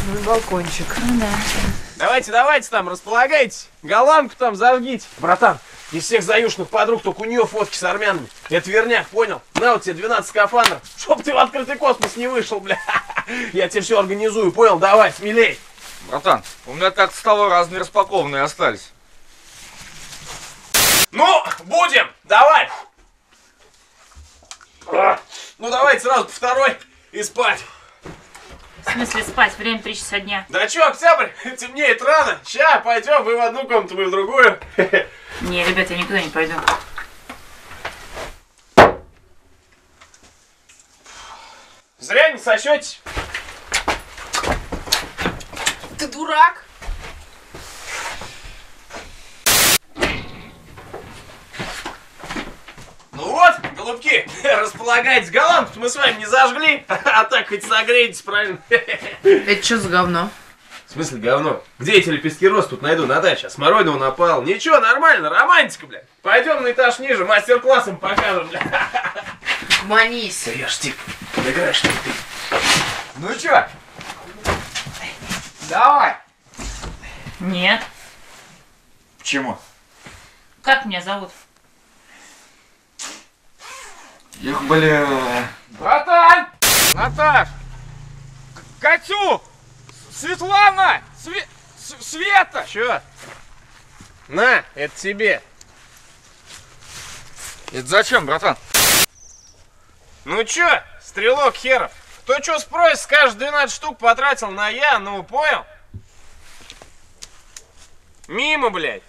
на балкончик. Ну да. Давайте там, располагайтесь. Голландку там зажгите. Братан, из всех заюшных подруг только у нее фотки с армянами. Это верняк, понял? На вот тебе 12 скафандров. Чтоб ты в открытый космос не вышел, бля. Я тебе все организую, понял? Давай, смелей. Братан, у меня как-то столы разные распакованные остались. Ну, будем, давай. Ну, давайте сразу по второй и спать. В смысле спать? Время 3 часа дня. Да чё, октябрь, темнеет рано. Ща, пойдем, вы в одну комнату, мы в другую. Не, ребят, я никуда не пойду. Зря не сосетесь. Ты дурак? Ну вот, голубки, располагайтесь. Голландку мы с вами не зажгли, а так хоть согреетесь, правильно? Это что за говно? В смысле говно? Где эти лепестки роз тут найду на даче? Смородину напал. Ничего, нормально, романтика, бля. Пойдем на этаж ниже, мастер-классом покажем, бля. Манись. Я ж тип, подыграешь, что ты. Ну чё? Давай! Нет. Почему? Как меня зовут? Эх, бля. Братан! Наташ! Катю! Светлана! Света! Чё? На, это тебе. Это зачем, братан? Ну чё, стрелок херов? Кто чё спросит, скажет, 12 штук потратил на я, ну понял? Мимо, блядь.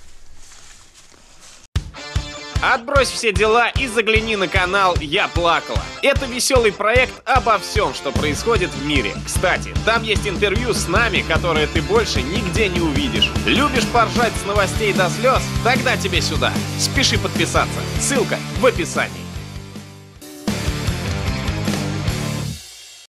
Отбрось все дела и загляни на канал «Я плакала». Это веселый проект обо всем, что происходит в мире. Кстати, там есть интервью с нами, которые ты больше нигде не увидишь. Любишь поржать с новостей до слез? Тогда тебе сюда. Спеши подписаться. Ссылка в описании.